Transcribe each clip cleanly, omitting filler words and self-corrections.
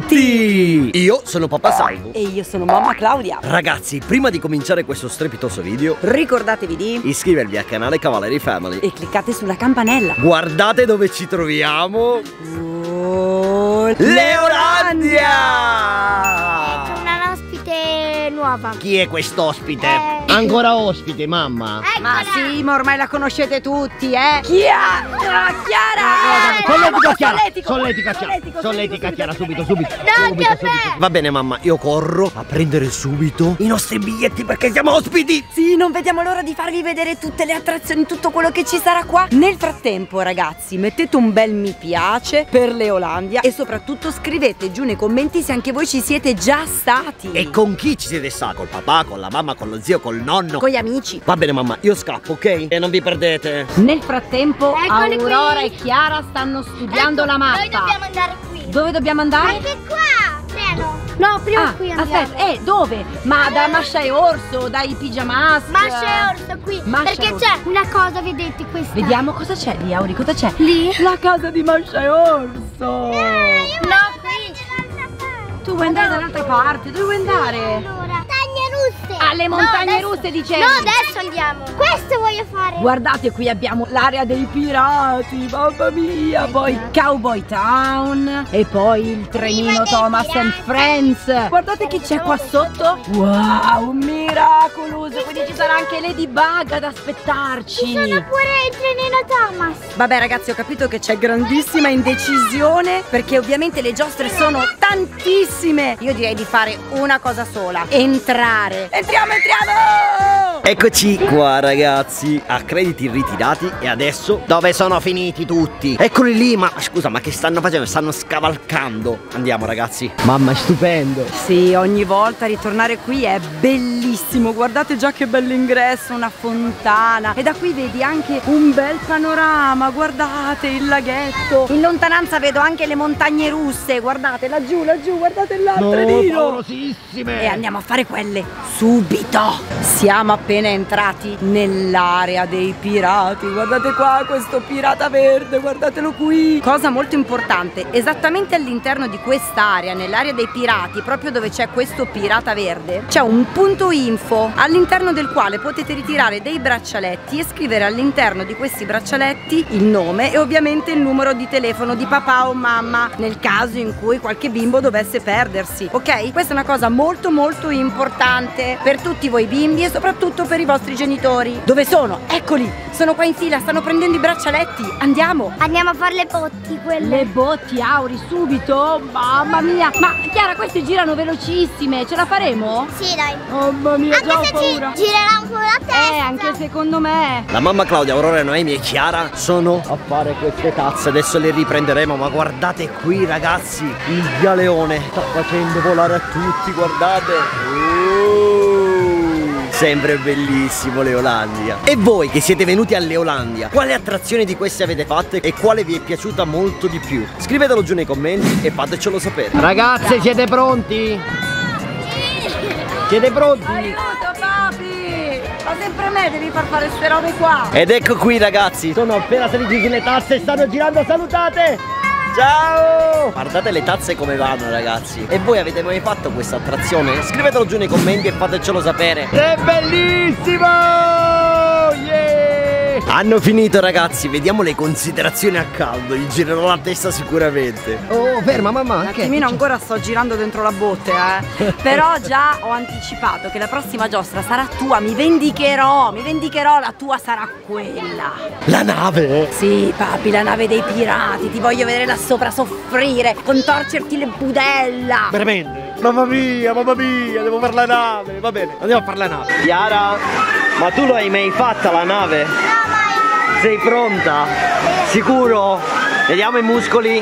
tutti! Io sono Papà Salvo. E io sono mamma Claudia. Ragazzi, prima di cominciare questo strepitoso video, ricordatevi di iscrivervi al canale Cavalieri Family e cliccate sulla campanella. Guardate dove ci troviamo. Leolandia! C'è una ospite nuova. Chi è quest'ospite? Ancora ospite, mamma? Ma sì, ma ormai la conoscete tutti, eh? Chiara! Solletica Chiara, subito. Davanti a me! Va bene, mamma, io corro a prendere subito i nostri biglietti perché siamo ospiti. Sì, non vediamo l'ora di farvi vedere tutte le attrazioni, tutto quello che ci sarà qua. Nel frattempo, ragazzi, mettete un bel mi piace per Leolandia e soprattutto scrivete giù nei commenti se anche voi ci siete già stati. E con chi ci siete stati? Col papà, con la mamma, con lo zio, col nonno? Con gli amici. Va bene, mamma, io scappo, ok? E non vi perdete. Nel frattempo, Eccoli Aurora qui. e Chiara stanno studiando la mappa. Noi dobbiamo andare qui. Dove dobbiamo andare? Anche qua! Treno. No, prima qui andiamo. Aspetta, dove? Ma da Mascia e Orso, dai Pijamas? Mascia e Orso qui. Mascia Perché e Orso. c'è una cosa, vedete questa? Vediamo cosa c'è lì, Auri, cosa c'è? Lì. La casa di Mascia e Orso. No, qui. Tu vuoi andare dall'altra parte? Dove vuoi andare? Allora, montagne russe. Alle montagne russe, dicevi? No, adesso andiamo. Questo voglio fare. Guardate, qui abbiamo l'area dei pirati, mamma mia. Poi Cowboy Town e poi il trenino dei Thomas and pirati. Friends. Guardate chi c'è qua sotto. Wow, miracoloso. Quindi ci sarà anche Ladybug ad aspettarci. Sono pure il trenino Thomas. Vabbè ragazzi, ho capito che c'è grandissima indecisione perché ovviamente le giostre sono tantissime. Io direi di fare una cosa sola: entrare. Entriamo! Eccoci qua, ragazzi, a crediti ritirati. E adesso dove sono finiti tutti? Eccoli lì, ma scusa, ma che stanno facendo? Stanno scavalcando. Andiamo, ragazzi. Mamma, è stupendo. Sì, ogni volta ritornare qui è bellissimo. Guardate già che bell'ingresso, una fontana. E da qui vedi anche un bel panorama. Guardate il laghetto. In lontananza vedo anche le montagne russe. Guardate laggiù, guardate là, il trenino. paurosissime. E andiamo a fare quelle subito. Siamo appena entrati nell'area dei pirati. Guardate qua questo pirata verde, guardatelo qui. Cosa molto importante, esattamente all'interno di quest'area, nell'area dei pirati, proprio dove c'è questo pirata verde, c'è un punto info all'interno del quale potete ritirare dei braccialetti e scrivere all'interno di questi braccialetti il nome e ovviamente il numero di telefono di papà o mamma nel caso in cui qualche bimbo dovesse perdersi. Ok? Questa è una cosa molto molto importante per tutti voi bimbi e soprattutto per i vostri genitori. Dove sono? Eccoli! Sono qua in fila, stanno prendendo i braccialetti. Andiamo! Andiamo a fare le botti, quelle. Le botti, Auri, subito? Mamma mia! Ma Chiara, queste girano velocissime, ce la faremo? Sì, dai. Mamma mia, Anche già ho se paura. ci girerà un po' la testa. Anche secondo me. La mamma Claudia, Aurora, Noemi e Chiara sono a fare queste tazze. Adesso le riprenderemo, ma guardate qui, ragazzi, il galeone sta facendo volare a tutti, guardate. Sempre bellissimo Leolandia. E voi che siete venuti a Leolandia, quale attrazione di queste avete fatte e quale vi è piaciuta molto di più? Scrivetelo giù nei commenti e fatecelo sapere. Ragazze, siete pronti? Siete pronti? Aiuto, papi! Ma sempre me devi far fare queste robe qua. Ed ecco qui, ragazzi, sono appena saliti sulle tazze e stanno girando, salutate! Ciao! Guardate le tazze come vanno, ragazzi. E voi avete mai fatto questa attrazione? Scrivetelo giù nei commenti e fatecelo sapere. È bellissimo! Yeah! Hanno finito, ragazzi, vediamo le considerazioni a caldo. Gli girerò la testa sicuramente. Oh, ferma mamma. Un attimino ancora sto girando dentro la botte, Però già ho anticipato che la prossima giostra sarà tua. Mi vendicherò, la tua sarà quella. La nave? Sì, papi, la nave dei pirati. Ti voglio vedere là sopra soffrire, contorcerti le budella. Veramente? Mamma mia, devo fare la nave. Va bene, andiamo a fare la nave. Chiara, ma tu l'hai mai fatta la nave? No, mai. Sei pronta? Sicuro? Vediamo i muscoli.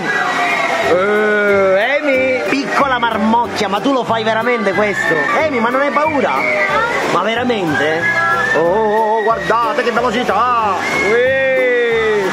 Amy, piccola marmocchia, ma tu lo fai veramente questo? Amy, ma non hai paura? Ma veramente? Oh, guardate che velocità! Oddio,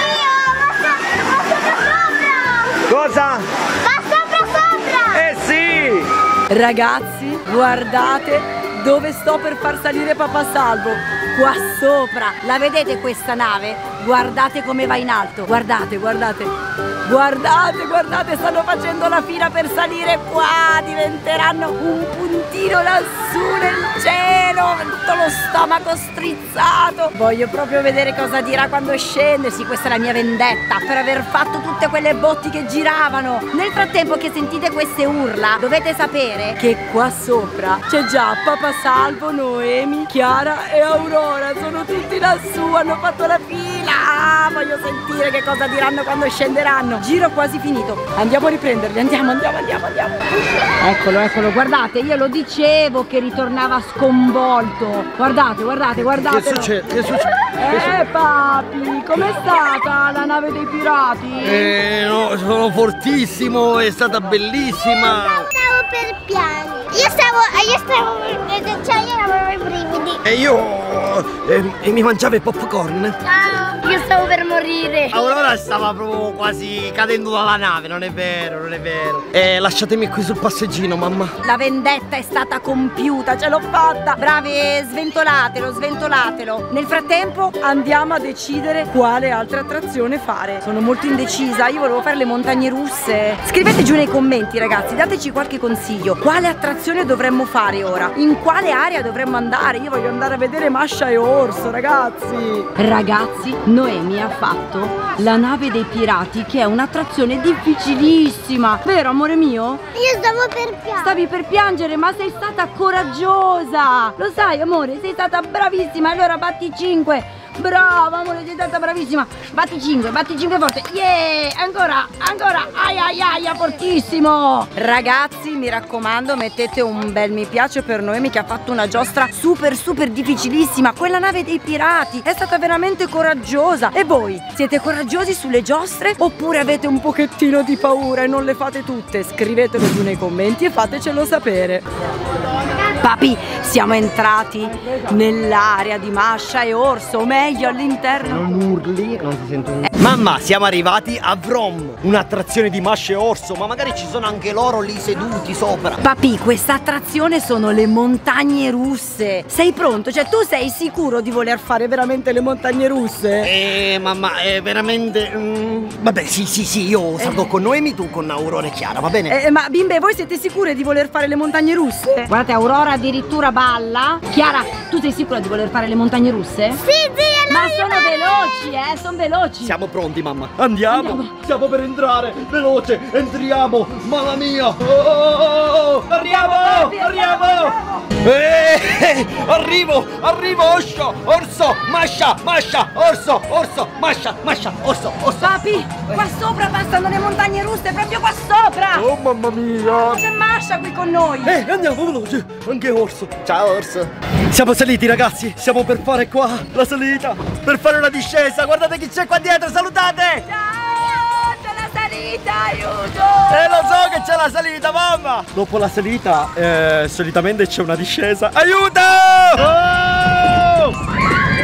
va Cosa? sopra! Sì! Ragazzi, guardate dove sto per far salire Papà Salvo. Qua sopra. La vedete questa nave? guardate come va in alto. Guardate, guardate. Guardate, guardate, stanno facendo la fila per salire qua. Diventeranno un puntino lassù nel cielo, tutto lo stomaco strizzato. Voglio proprio vedere cosa dirà quando scende. Sì, questa è la mia vendetta per aver fatto tutte quelle botti che giravano. Nel frattempo che sentite queste urla, dovete sapere che qua sopra c'è già Papà Salvo, Noemi, Chiara e Aurora. Sono tutti lassù, hanno fatto la fila. Voglio sentire che cosa diranno quando scenderanno. Giro quasi finito. Andiamo a riprenderli, andiamo. Eccolo, eccolo, guardate, io lo dicevo che ritornava sconvolto. Guardate. Che succede? Che succede? Papi, com'è stata la nave dei pirati? No, sono fortissimo, è stata bellissima. Stavo per piangere. Io stavo avevo i brividi. E io mi mangiavo i popcorn. Ciao. Io stavo per morire. Aurora stava proprio quasi cadendo dalla nave, non è vero, non è vero. Lasciatemi qui sul passeggino, mamma. La vendetta è stata compiuta, ce l'ho fatta. Bravi, sventolatelo. Nel frattempo andiamo a decidere quale altra attrazione fare. Sono molto indecisa, io volevo fare le montagne russe. Scrivete giù nei commenti, ragazzi, dateci qualche consiglio. Quale attrazione dovremmo fare ora? In quale area dovremmo andare? Io voglio andare a vedere Masha e Orso, ragazzi. Ragazzi, Noemi ha fatto la nave dei pirati, che è un'attrazione difficilissima. Vero, amore mio? Io stavo per piangere. Stavi per piangere, ma sei stata coraggiosa. Lo sai, amore, sei stata bravissima. Allora batti 5. Brava, amore, sei stata bravissima. Batti 5 forte. Yeah, ancora. Aia, fortissimo. Ragazzi, mi raccomando, mettete un bel mi piace per Noemi, che ha fatto una giostra super difficilissima. Quella nave dei pirati è stata veramente coraggiosa. E voi, siete coraggiosi sulle giostre oppure avete un pochettino di paura e non le fate tutte? Scrivetelo giù nei commenti e fatecelo sapere. Papi, siamo entrati nell'area di Masha e Orso, o meglio all'interno. Non urli, non si sente un... Mamma, siamo arrivati a Vrom, un'attrazione di Masha e Orso, ma magari ci sono anche loro lì seduti sopra. Papi, questa attrazione sono le montagne russe. Sei pronto? Cioè, tu sei sicuro di voler fare veramente le montagne russe? Mamma, è veramente... Vabbè, sì, io salgo con Noemi, tu con Aurora e Chiara, va bene? Ma bimbe, voi siete sicure di voler fare le montagne russe? Guardate, Aurora addirittura balla. Chiara, tu sei sicura di voler fare le montagne russe? Sì, ma sono veloci, sono veloci. Siamo pronti, mamma. Andiamo. Stiamo per entrare. Veloce, entriamo. Mamma mia. Oh, arriviamo. Arrivo. Orso, Masha, Orso, Masha, Orso. Papi, qua sopra passano le montagne russe, proprio qua sopra. Oh, mamma mia. C'è Masha qui con noi. Andiamo veloce. Anche Orso. Ciao, Orso. Siamo saliti, ragazzi. Stiamo per fare qua la salita, per fare una discesa. Guardate chi c'è qua dietro, salutate. Ciao, c'è la salita, aiuto. Lo so che c'è la salita, mamma. Dopo la salita solitamente c'è una discesa. Aiuto! Oh!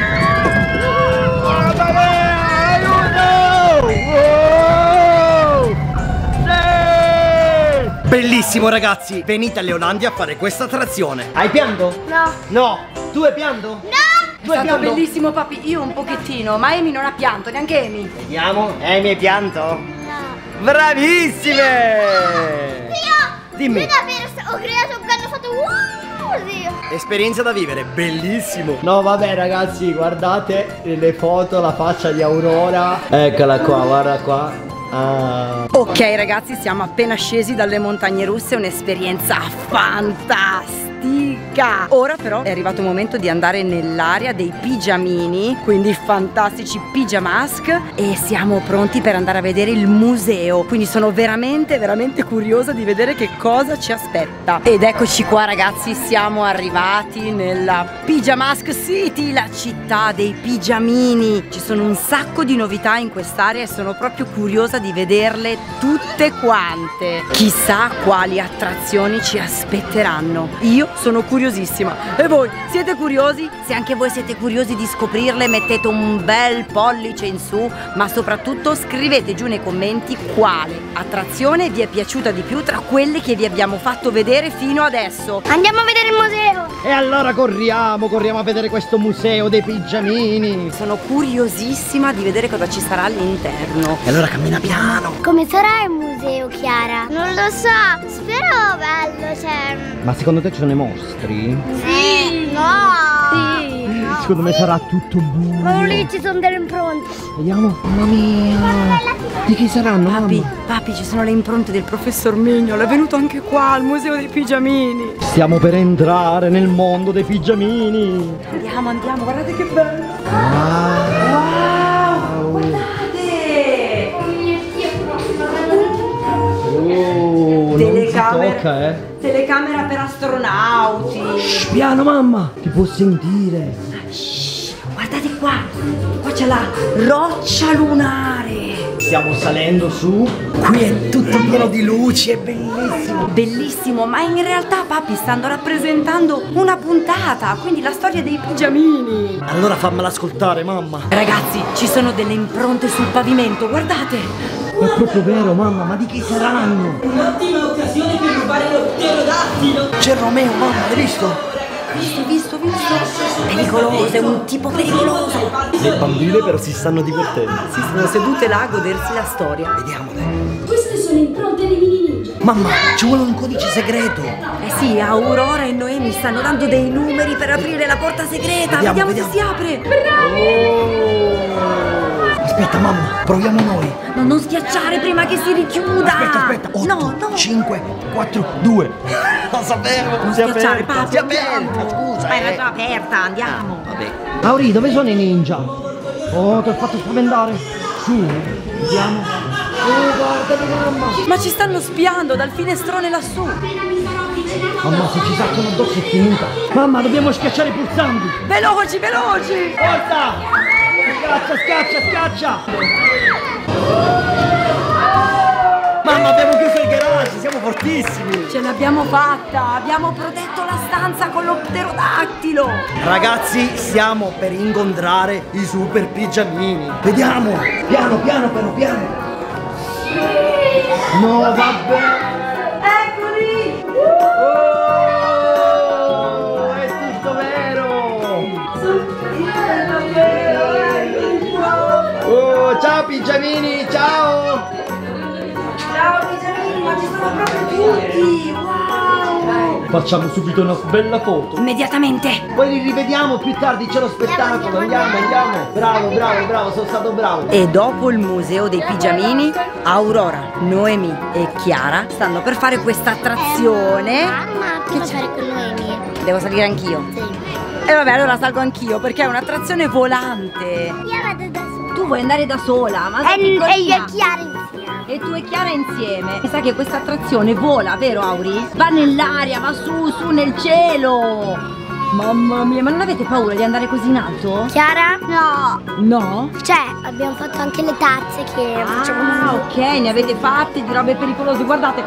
Bellissimo, ragazzi. Venite a Leolandia a fare questa attrazione. Hai pianto? No. Tu hai pianto? No. È stato bellissimo, papi. Io un pochettino, ma Amy non ha pianto, neanche Amy. Vediamo. Amy hai pianto? No. Bravissime. Dimmi. Io davvero ho creato quando ho fatto così. Esperienza da vivere, bellissimo. No, vabbè, ragazzi, guardate le foto, la faccia di Aurora. Eccola qua, guarda qua. Ok, ragazzi, siamo appena scesi dalle montagne russe, un'esperienza fantastica. Ora però è arrivato il momento di andare nell'area dei pigiamini, quindi fantastici pijamask, e siamo pronti per andare a vedere il museo. Quindi sono veramente curiosa di vedere che cosa ci aspetta. Ed eccoci qua, ragazzi, siamo arrivati nella Pijamask City, la città dei pigiamini. Ci sono un sacco di novità in quest'area e sono proprio curiosa di vederle tutte quante. Chissà quali attrazioni ci aspetteranno. Io sono curiosissima. E voi, siete curiosi? Se anche voi siete curiosi di scoprirle, mettete un bel pollice in su, ma soprattutto scrivete giù nei commenti quale attrazione vi è piaciuta di più tra quelle che vi abbiamo fatto vedere fino adesso. Andiamo a vedere il museo. E allora corriamo a vedere questo museo dei pigiamini. Sono curiosissima di vedere cosa ci sarà all'interno. E allora cammina piano. Come sarà il museo, Chiara? Non lo so, spero bello, cioè... Ma secondo te ci sono i mostri? Sì. No. Sì. No. Secondo me sarà tutto buio. Ma lì ci sono delle impronte. Vediamo. Mamma mia. Di chi saranno? Papi, mamma? papi, ci sono le impronte del professor Mignolo. È venuto anche qua al museo dei pigiamini. Stiamo per entrare nel mondo dei pigiamini. Andiamo, guardate che bello. Wow. Guardate. Oh, Telecamera. Telecamera per astronauti. Piano mamma, ti può sentire. Shh, guardate qua. Qua c'è la roccia lunare. Stiamo salendo su. Qui è tutto pieno di luci, è bellissimo. Bellissimo, ma in realtà papi stanno rappresentando una puntata, quindi la storia dei pigiamini. Allora fammela ascoltare mamma. Ragazzi, ci sono delle impronte sul pavimento, guardate. È proprio vero mamma, ma di chi saranno? Un'ottima occasione per rubare lo pterodattilo. C'è Romeo mamma, hai visto? Visto. Pericoloso, è un tipo pericoloso. Le bambine però si stanno divertendo. Si sono sedute là a godersi la storia. Vediamole. Queste sono impronte dei mini ninja. Mamma, ci vuole un codice segreto. Eh sì, Aurora e Noemi stanno dando dei numeri per aprire la porta segreta. Vediamo se si apre. Aspetta mamma, proviamo noi. No, non schiacciare prima che si richiuda. Aspetta. 8, No. 5, 4, 2. Lo sapevo. Non schiacciare, papi. Si è aperta, scusa. Ma era già aperta, andiamo. Vabbè. Auri, dove sono i ninja? Oh, ti ho fatto spaventare. Su, vediamo. Oh, guardali mamma. Ma ci stanno spiando dal finestrone lassù. Mamma, se ci saltano addosso è finita. Mamma, dobbiamo schiacciare i pulsanti. Veloci. Forza! Scaccia! Mamma, abbiamo chiuso il garage, siamo fortissimi. Ce l'abbiamo fatta, abbiamo protetto la stanza con lo pterodattilo. Ragazzi, stiamo per incontrare i super pigiamini. Vediamo, piano. No, vabbè. Eccoli. Oh, è tutto vero. Oh, ciao pigiamini, ciao. Ciao pigiamini, ma ci sono proprio tutti. Wow. Facciamo subito una bella foto. Immediatamente. Poi li rivediamo più tardi, c'è lo spettacolo. Andiamo. Bravo, sono stato bravo. E dopo il museo dei pigiamini, Aurora, Noemi e Chiara stanno per fare questa attrazione. Mamma, cosa fare con Noemi? Devo salire anch'io? Sì. E vabbè, allora salgo anch'io perché è un'attrazione volante. Io vado da sola. Tu vuoi andare da sola, ma sei E io piccolina. e Chiara insieme. E tu e Chiara insieme. Mi sa che questa attrazione vola, vero Auri? Va nell'aria, va su nel cielo. Mamma mia, ma non avete paura di andare così in alto? Chiara? No. No? Cioè, abbiamo fatto anche le tazze che facciamo. Ok, ne avete fatte di robe pericolose. Guardate.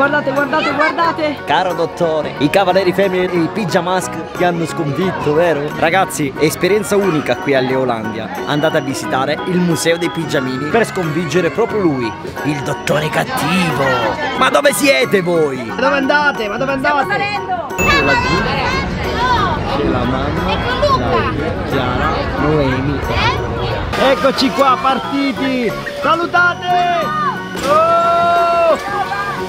Caro dottore, i cavalieri femmini e i pigiamask ti hanno sconfitto, vero? Ragazzi, esperienza unica qui a Leolandia. Andate a visitare il museo dei pigiamini per sconfiggere proprio lui, il dottore cattivo. Ma dove siete voi? Dove andate? Stiamo salendo. C'è la mamma, Ecco Luca. Chiara, Noemi. Eccoci qua, partiti! Salutate! Oh!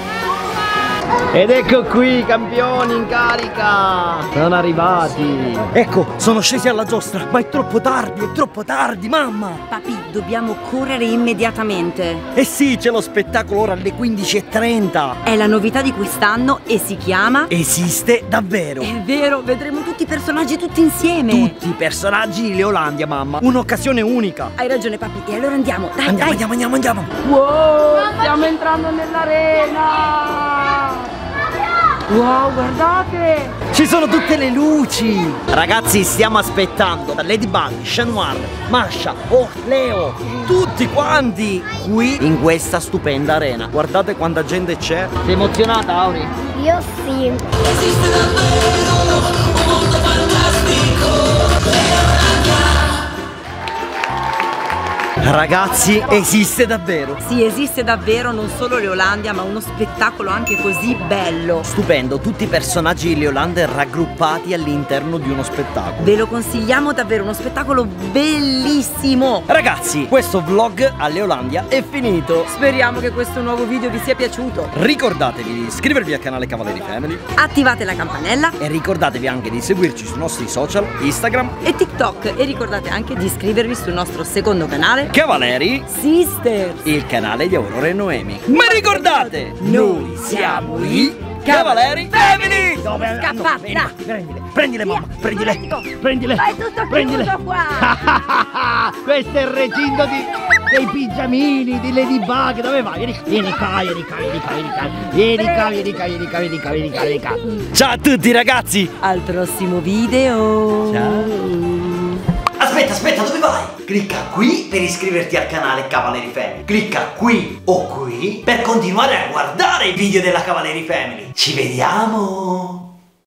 Ed ecco qui i campioni in carica! Sono arrivati! Ecco, sono scesi alla giostra, ma è troppo tardi, mamma! Papi, dobbiamo correre immediatamente. Eh sì, c'è lo spettacolo ora alle 15:30! È la novità di quest'anno e si chiama... Esiste davvero! È vero, vedremo tutti i personaggi tutti insieme. Tutti i personaggi di Leolandia, mamma! Un'occasione unica! Hai ragione papi, e allora andiamo, dai. Andiamo! Wow, stiamo entrando nell'arena. Wow, guardate! Ci sono tutte le luci. Ragazzi, stiamo aspettando Ladybug, Chat Noir, Masha, Leo, tutti quanti qui in questa stupenda arena. Guardate quanta gente c'è. Sei emozionata, Auri? Io sì. Esiste davvero un mondo fantastico. Ragazzi, esiste davvero. Sì, esiste davvero, non solo Leolandia, ma uno spettacolo anche così bello. Stupendo, tutti i personaggi di Leolandia raggruppati all'interno di uno spettacolo. Ve lo consigliamo davvero, uno spettacolo bellissimo. Ragazzi, questo vlog a Leolandia è finito. Speriamo che questo nuovo video vi sia piaciuto. Ricordatevi di iscrivervi al canale Cavalieri Family Attivate la campanella e ricordatevi anche di seguirci sui nostri social, Instagram e TikTok. E ricordate anche di iscrivervi sul nostro secondo canale Cavaleri, Sisters, il canale di Aurora e Noemi. Ma ricordate, noi siamo i Cavaleri Family. Dove Scappa, là. Prendile mamma, prendile. Prendile. Fai tutto Prendile. chiuso qua. Questo è il recinto dei pigiamini, di Ladybug. Dove vai? Vieni qua. Vieni qua. Ciao a tutti ragazzi. Al prossimo video. Ciao. Aspetta, dove vai? Clicca qui per iscriverti al canale Cavaleri Family. Clicca qui o qui per continuare a guardare i video della Cavaleri Family. Ci vediamo!